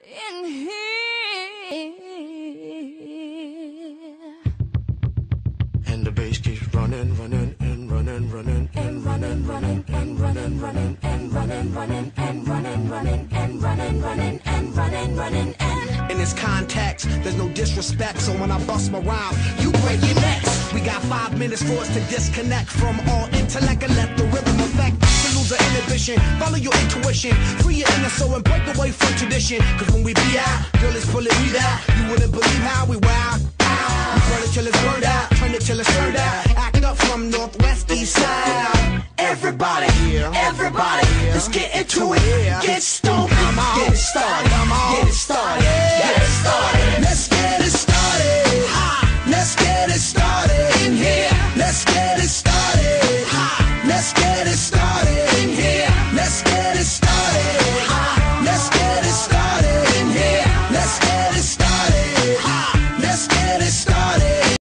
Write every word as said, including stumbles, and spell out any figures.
in here. And the bass keeps running, running, and running, running, and running, running, and running, running, and running, running, and running, running, and running, running, and running, running, and in this context, there's no disrespect, so when I bust my rhyme, you break your necks. We got five minutes for us to disconnect from all intellect and let the rhythm affect. To lose our inhibition, follow your intuition, free your inner soul and break away from tradition. Cause when we be out, girl, it's pulling me out. You wouldn't believe how we wow. We burn it till it's burned out, turn it till it's turned out. Act up from northwest, east side. Everybody, everybody, let's get into it. Get started.